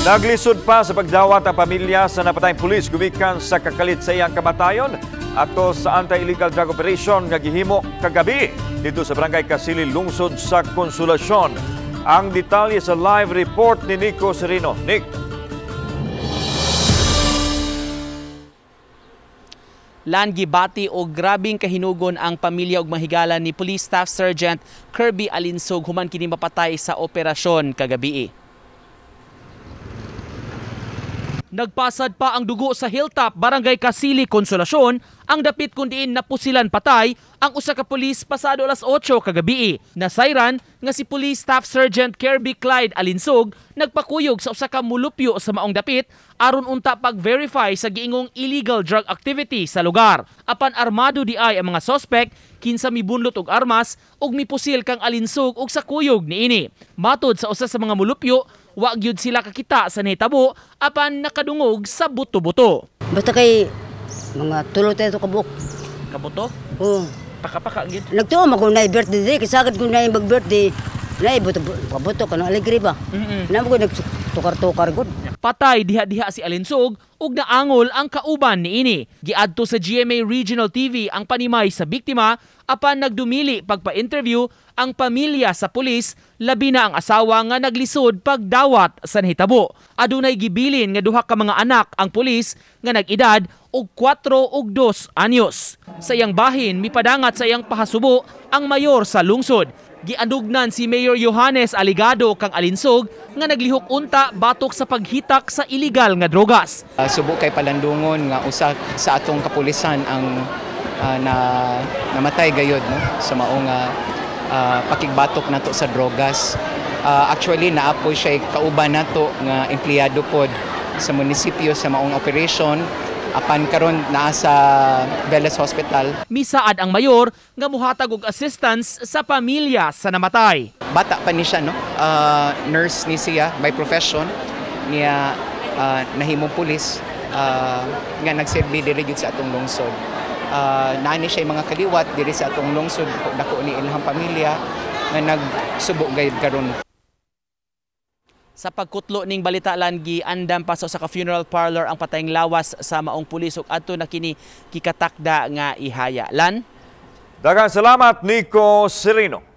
Naglisod pa sa pagdawat ang pamilya sa napatayng pulis gumikan sa kakalit sa iyang kamatayon ato sa anti-illegal drug operation nga gihimo kagabi dito sa Barangay Kasili, lungsod sa Konsolasyon. Ang detalye sa live report ni Nico Serino. Nick. Gibati o grabing kahinugon ang pamilya ug mahigalan ni Police Staff Sergeant Kirby Alinsog human kini mapatay sa operasyon kagabi. Nagpasad pa ang dugo sa Hilltop, Barangay Kasili, Konsolasyon, ang dapit kun diin napusilan patay ang usa ka pulis pasado alas 8 kagabi. Nasayran nga si Police Staff Sergeant Kirby Clyde Alinsog nagpakuyog sa usa ka mulupyo sa maong dapit aron unta pag-verify sa giingong illegal drug activity sa lugar. Apan armado di ay ang mga suspect, kinsa mibunlot og armas ug mipusil kang Alinsog og sa kuyog niini. Matod sa usa sa mga mulupyo, wa gyud sila kakita sa nahitabo apan nakadungog sa buto-buto. Basta kay mga tulo tayo kabuk. Kabuto? Oo. Paka-paka gyud. Nagtuom ako na birthday kasi sagad ko na yung mag-birthday. Na buto ka no alegre ba? Namo ko nagtukar-tukar gud. Patay diha-diha si Alinsog ug naangol ang kauban niini. Giadto sa GMA Regional TV ang panimay sa biktima apan nagdumili pagpa-interview ang pamilya sa pulis, labi na ang asawa nga naglisod pagdawat sa nahitabo. Adunay gibilin nga duha ka mga anak ang pulis nga nag-edad og 4 ug 2 anyos. Sa iyang bahin mipadangat sa iyang pahasubo ang mayor sa lungsod. Giandugnan si Mayor Johannes Aligado kang Alinsog nga naglihok unta batok sa paghitak sa illegal nga drogas. Subo kay palandungon nga usa sa atong kapulisan ang namatay gayod no sa maong pakigbatok nato sa drogas. Actually naapoy siya kauban nato nga empleyado pod sa munisipyo sa maong operation. Apan karon naa sa Velas Hospital. Misaad ang mayor nga muhatag og assistance sa pamilya sa namatay. Bata pa ni siya no. Nurse ni siya by profession niya nahimong pulis nga nagserbi diri gyud sa atong lungsod. Naani siya mga kaliwat diri sa atong lungsod dako ni ilang pamilya nga nagsubo gayud karon. Sa pagkutlo ning balita langi andam pa sa ka funeral parlor ang patayng lawas sa maong pulis ug adto na kini kikatakda nga ihaya. Lan. Daghang salamat Nico Serino.